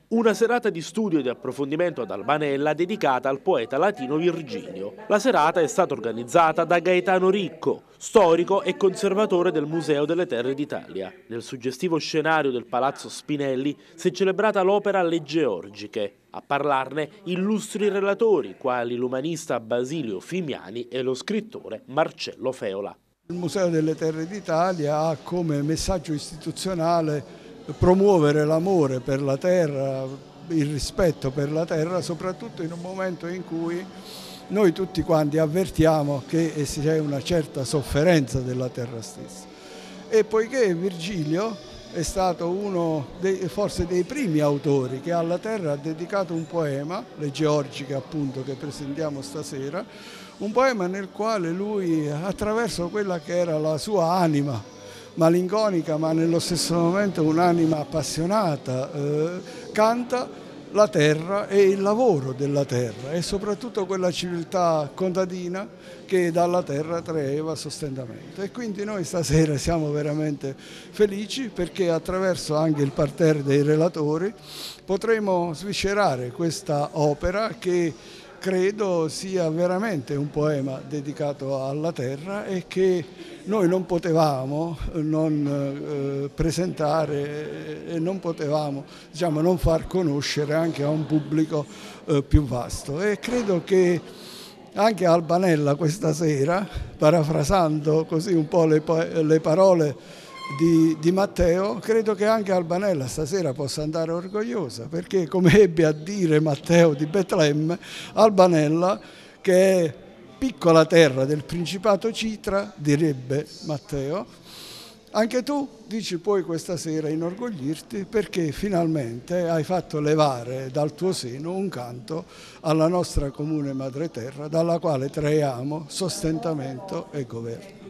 Una serata di studio e di approfondimento ad Albanella dedicata al poeta latino Virgilio. La serata è stata organizzata da Gaetano Ricco, storico e conservatore del Museo delle Terre d'Italia. Nel suggestivo scenario del Palazzo Spinelli si è celebrata l'opera Le Georgiche. A parlarne illustri relatori, quali l'umanista Basilio Fimiani e lo scrittore Marcello Feola. Il Museo delle Terre d'Italia ha come messaggio istituzionale promuovere l'amore per la terra, il rispetto per la terra, soprattutto in un momento in cui noi tutti quanti avvertiamo che c'è una certa sofferenza della terra stessa. E poiché Virgilio è stato uno forse dei primi autori che alla terra ha dedicato un poema, Le Georgiche appunto, che presentiamo stasera, un poema nel quale lui, attraverso quella che era la sua anima malinconica ma nello stesso momento un'anima appassionata, canta la terra e il lavoro della terra e soprattutto quella civiltà contadina che dalla terra traeva sostentamento. E quindi noi stasera siamo veramente felici perché attraverso anche il parterre dei relatori potremo sviscerare questa opera che credo sia veramente un poema dedicato alla terra e che noi non potevamo non presentare e non potevamo, diciamo, non far conoscere anche a un pubblico più vasto. E credo che anche Albanella questa sera, parafrasando così un po' le parole di Matteo, credo che anche Albanella stasera possa andare orgogliosa, perché come ebbe a dire Matteo di Betlemme, Albanella, che è piccola terra del Principato Citra, direbbe Matteo, anche tu dici puoi questa sera inorgoglirti perché finalmente hai fatto levare dal tuo seno un canto alla nostra comune madre terra dalla quale traiamo sostentamento e governo.